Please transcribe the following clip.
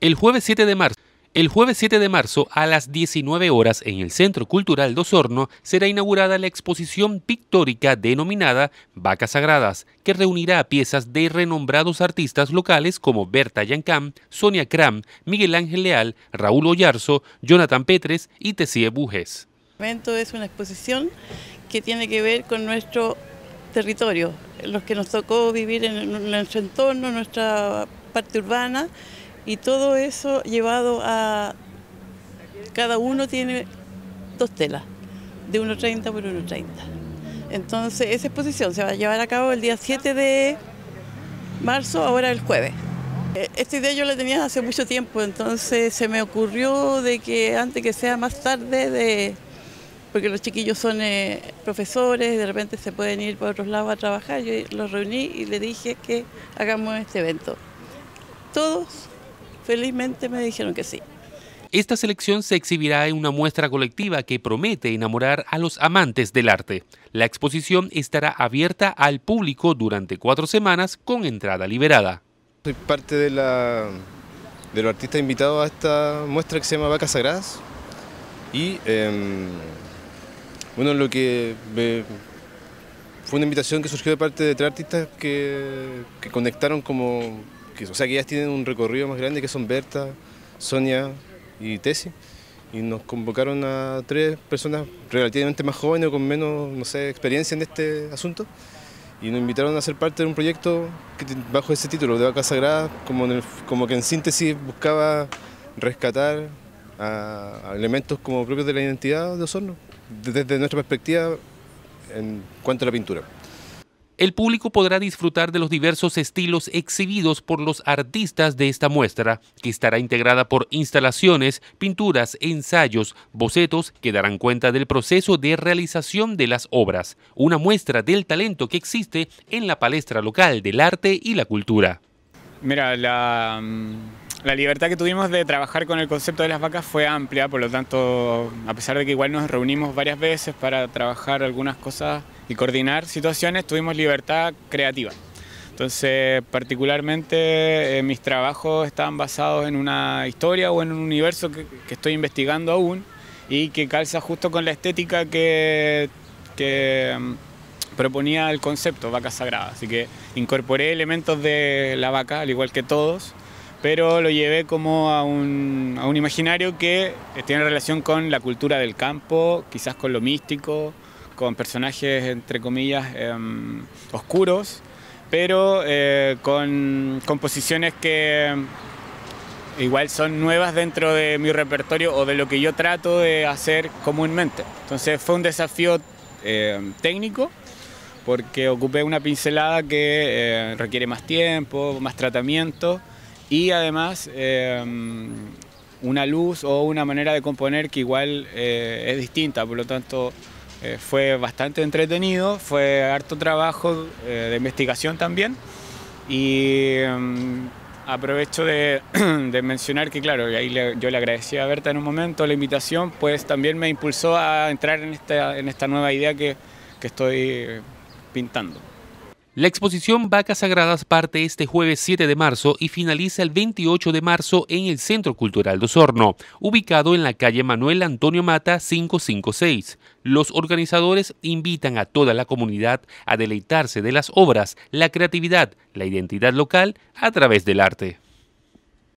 El jueves 7 de marzo a las 19 horas en el Centro Cultural de Osorno será inaugurada la exposición pictórica denominada Vacas Sagradas, que reunirá piezas de renombrados artistas locales como Berta Yancam, Sonia Cram, Miguel Ángel Leal, Raúl Oyarzo, Jonathan Petres y Tessie Bujes. Es una exposición que tiene que ver con nuestro territorio, los que nos tocó vivir en nuestro entorno, nuestra parte urbana, y todo eso llevado a... Cada uno tiene 2 telas, de 1,30 por 1,30. Entonces esa exposición se va a llevar a cabo el día 7 de marzo, ahora el jueves. Esta idea yo la tenía hace mucho tiempo, entonces se me ocurrió de que antes que sea más tarde, porque los chiquillos son profesores, de repente se pueden ir por otros lados a trabajar, yo los reuní y les dije que hagamos este evento. Todos felizmente me dijeron que sí. Esta selección se exhibirá en una muestra colectiva que promete enamorar a los amantes del arte. La exposición estará abierta al público durante 4 semanas con entrada liberada. Soy parte de los artistas invitados a esta muestra que se llama Vacas Sagradas y bueno, fue una invitación que surgió de parte de 3 artistas que conectaron o sea, que ellas tienen un recorrido más grande, que son Berta, Sonia y Tessie, y nos convocaron a 3 personas relativamente más jóvenes o con menos, no sé, experiencia en este asunto, y nos invitaron a ser parte de un proyecto que, bajo ese título de Vacas Sagradas, como que en síntesis buscaba rescatar a elementos como propios de la identidad de Osorno, desde nuestra perspectiva en cuanto a la pintura. El público podrá disfrutar de los diversos estilos exhibidos por los artistas de esta muestra, que estará integrada por instalaciones, pinturas, ensayos, bocetos que darán cuenta del proceso de realización de las obras, una muestra del talento que existe en la palestra local del arte y la cultura. Mira, la libertad que tuvimos de trabajar con el concepto de las vacas fue amplia, por lo tanto, a pesar de que igual nos reunimos varias veces para trabajar algunas cosas y coordinar situaciones, tuvimos libertad creativa. Entonces, particularmente, mis trabajos estaban basados en una historia o en un universo que estoy investigando aún y que calza justo con la estética que proponía el concepto Vacas Sagradas. Así que incorporé elementos de la vaca, al igual que todos, pero lo llevé como a un imaginario que tiene relación con la cultura del campo, quizás con lo místico, con personajes, entre comillas, oscuros, pero con composiciones que igual son nuevas dentro de mi repertorio o de lo que yo trato de hacer comúnmente. Entonces fue un desafío técnico, porque ocupé una pincelada que requiere más tiempo, más tratamiento y además una luz o una manera de componer que igual es distinta, por lo tanto fue bastante entretenido, fue harto trabajo de investigación también y aprovecho de mencionar que claro, ahí yo le agradecí a Berta en un momento la invitación, pues también me impulsó a entrar en esta nueva idea que estoy pintando. La exposición Vacas Sagradas parte este jueves 7 de marzo y finaliza el 28 de marzo en el Centro Cultural de Osorno, ubicado en la calle Manuel Antonio Mata 556. Los organizadores invitan a toda la comunidad a deleitarse de las obras, la creatividad, la identidad local a través del arte.